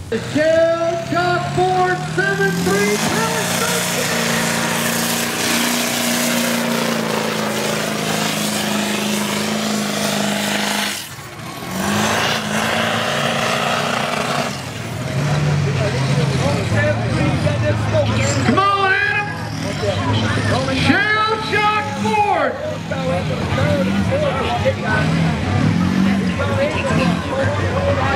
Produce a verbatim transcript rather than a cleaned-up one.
Shell Shock Ford seven three Power Station. Come on, Adam! Shell Shock Ford!